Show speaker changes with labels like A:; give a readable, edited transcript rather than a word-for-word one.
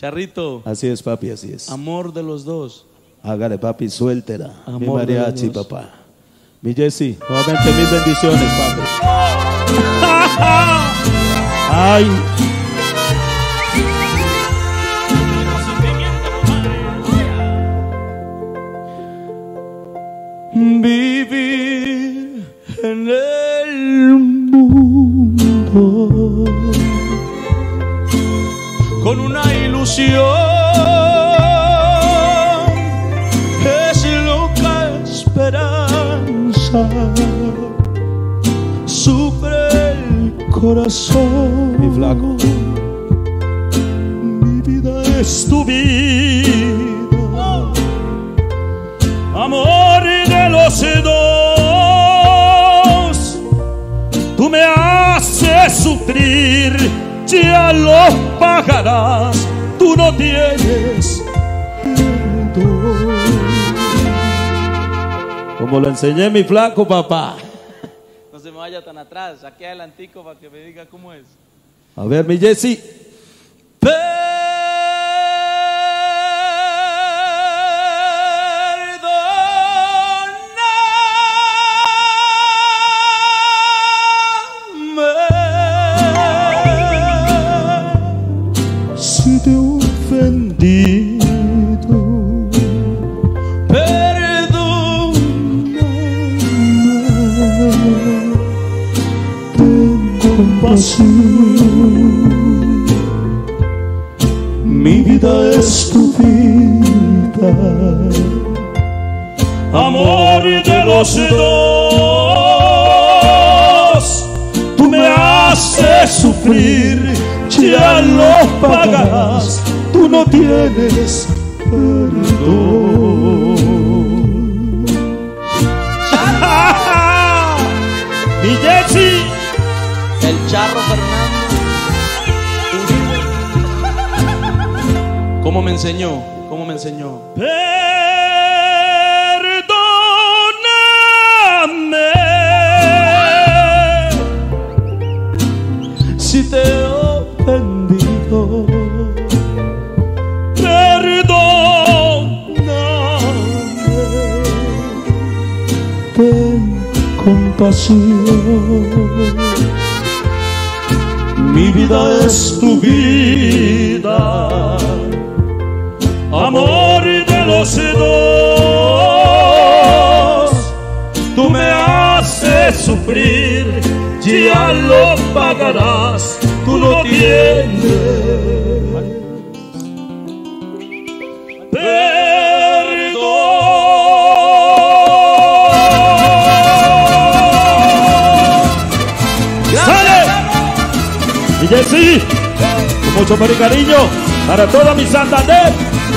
A: Charrito.
B: Así es, papi, así es.
A: Amor de los dos.
B: Hágale, papi, suéltela.
A: Amor
B: Mi mariachi,
A: de los dos.
B: papá. Mi Jesse, nuevamente mil bendiciones, papi. Ay. Vivir en el mundo con una ilusión es loca esperanza, sufre el corazón. Mi flaco, mi vida es tu vida, amor de los dos. Tú me haces sufrir, ya lo pagarás. Tú no tienes perdón. Como lo enseñé mi flaco, papá.
A: No se me vaya tan atrás, aquí adelantico para que me diga cómo es.
B: A ver, mi Jesse. Si te he ofendido, perdóname. Ten compasión. Mi vida es tu vida, amor de los dos. Tú me haces sufrir, ya lo pagarás. Tú no tienes perdón. Mi Jesse,
A: El Charro Fernando. ¿Cómo me enseñó? ¿Cómo me enseñó?
B: Perdóname si te he ofendido. Perdóname, ten compasión. Mi vida es tu vida, amor de los dos. Tú me haces sufrir, ya lo pagarás. Tú no tienes perdón. ¡Sale! Y Jesse, con mucho amor y cariño para toda mi Santander.